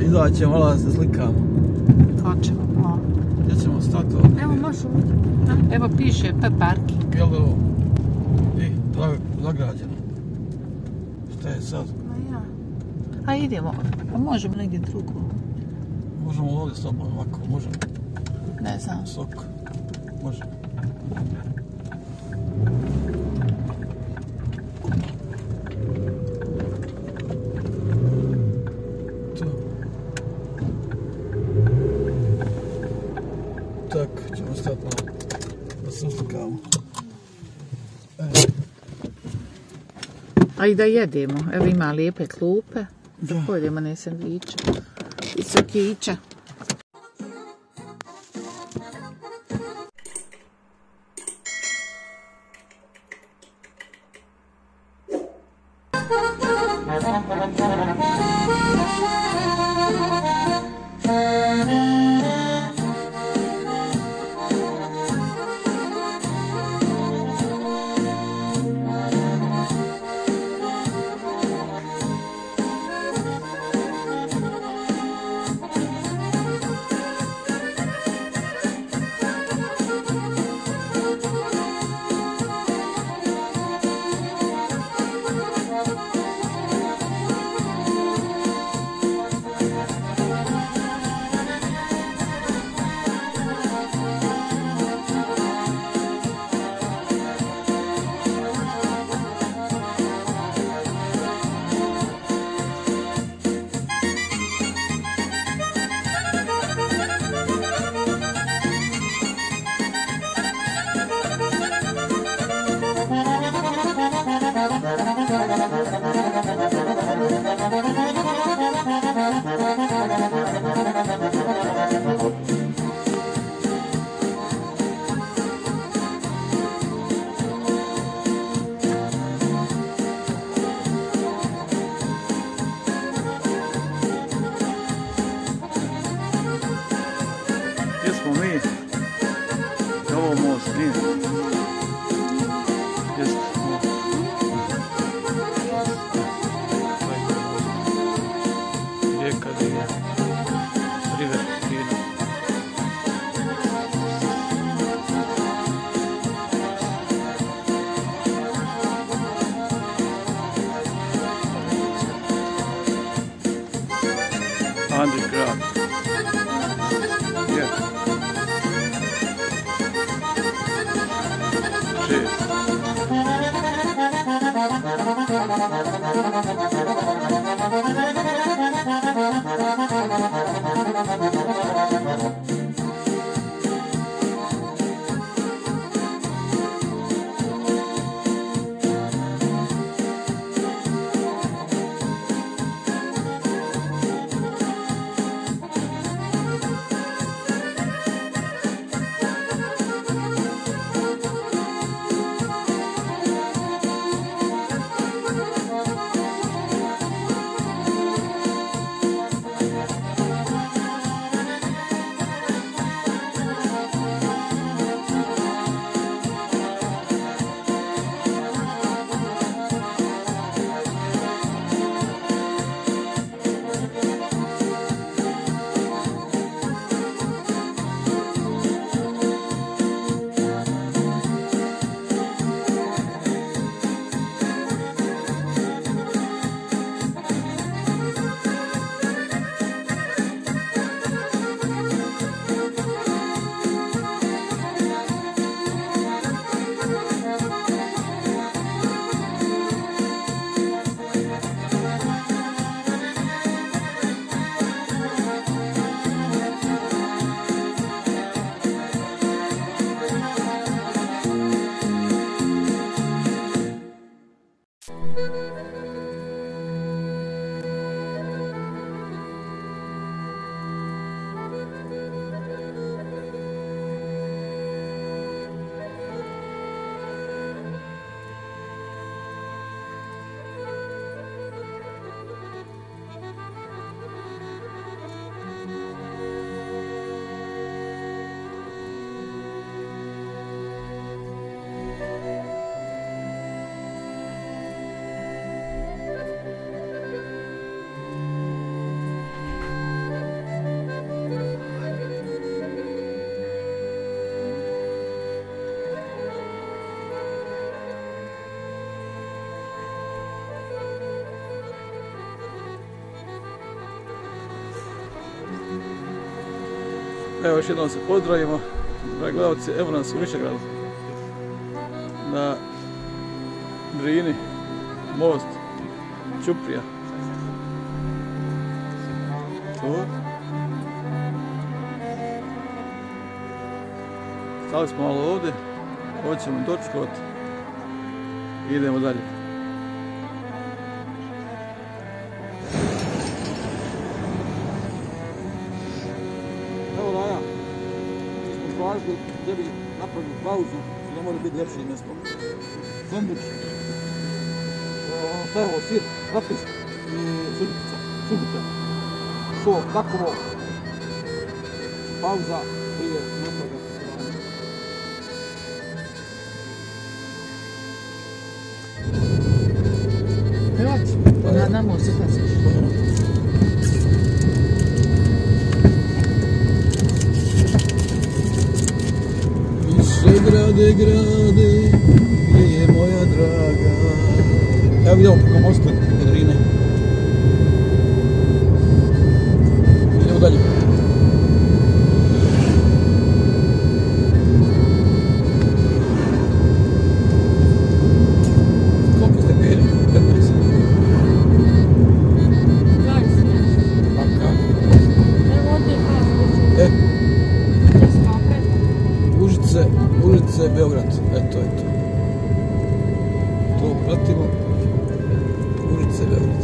izaći malo da se slikamo. Hoćemo, malo. Gdje ćemo stati ovdje? Evo može ovdje. Evo piše parking. Jel ovo? I, zagrađeno. Šta je sad? Ma ja. A idemo. A možemo negdje drugo. Možemo ovdje s tobom ovako, možemo. Ne znam. Sok. Može. Tak, ćemo stati malo da se uslikamo. A i da jedemo. Evo ima lijepe klupe. Da pojedemo ne sandviče. I sokića. Gdje smo mi? Ovo most, nije? Jeste, most. Rijeka Drina. River Drina. Underground. Yeah. Cheers. Evo još jednom se pozdravimo, dragi gledalci, evo nas u Višegradu, na Drini, most Ćuprija. Stali smo malo ovdje, hoćemo dočekati i idemo dalje. Evo Raja, smo tražili gdje bi napravili pauzu, ne može biti ljepše mjesto. Sandvič, šta je ovo, sir, napis i sudica. So, takovo, pauza prije napravljena. Evo, nadamo se da se Višegrade, grade, gdje je moja draga. Evo vidimo preko mosta kod Drine. Idemo dalje. Koliko ste pili? 15. Pa kako? Užice, Beograd, eto. To pratimo. Užice, Beograd.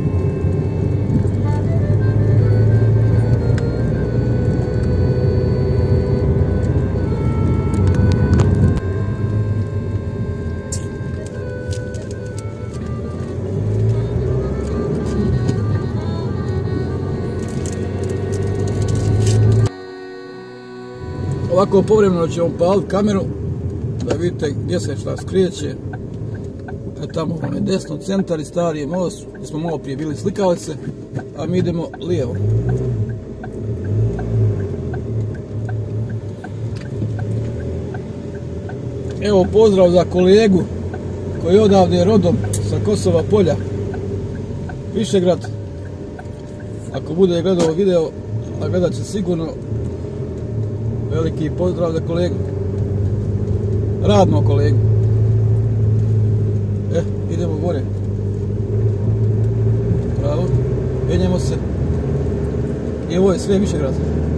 Ovako povremeno ćemo paliti kameru da vidite gdje se šta skreće. Tamo je desno centar i stari je most gdje smo malo prije bili slikali se, a mi idemo lijevo. Evo pozdrav za kolegu koji je odavde rodom sa Kosova polja, Višegrad. Ako bude gledao video, a gledat će sigurno, veliki pozdrav za kolegu, radnog kolegu. Idemo gore. Bravo, penjemo se. I ovo je sve Višegrad.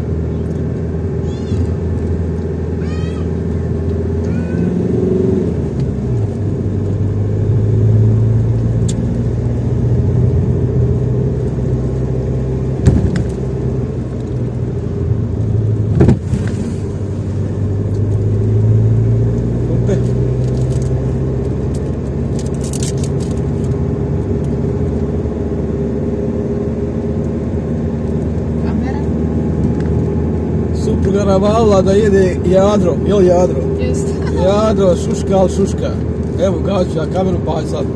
Supruga navalila da jede jadro, jel jadro? Jeste. Jadro, šuška, ali šuška. Evo, kao ću ja kameru pali sad.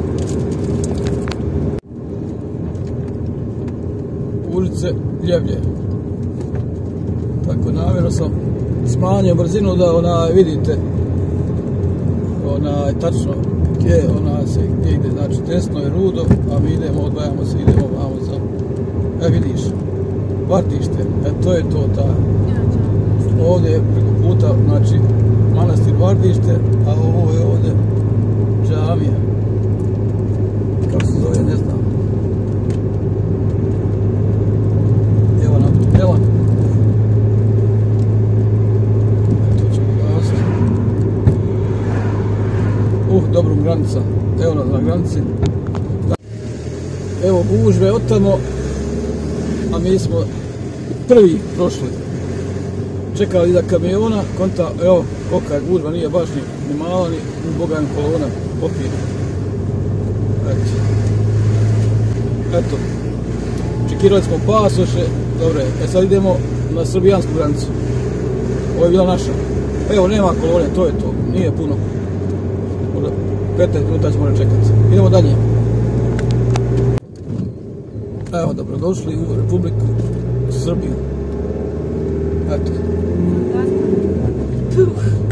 Ulice Ljevlje. Tako, namjerno sam smanjio brzinu da vidite tačno gdje ide, znači desno je Rudo, a mi idemo, odvajamo se, idemo vamo za, vidiš, Vardište, to je to, ovdje je preko puta, znači manastir Vardište, a ovo je ovdje džamija, kako se zove, ne znam. Evo nam hotela. To ćemo glasiti. Dobro granica, evo nas na granici. Evo gužve od tamo, a mi smo prvi prošli. Čekali iza kamiona, konta, evo kolika je gužva, nije baš ni mala, ni bogan kolona popije. Eto, čekirali smo pasoše, dobre, sad idemo na srbijansku granicu. Ovo je bila naša. Evo, nema kolone, to je to, nije puno. 15 minuta ćemo čekati. Idemo dalje. Evo, dobrodošli u Republiku Srbiju. Eto.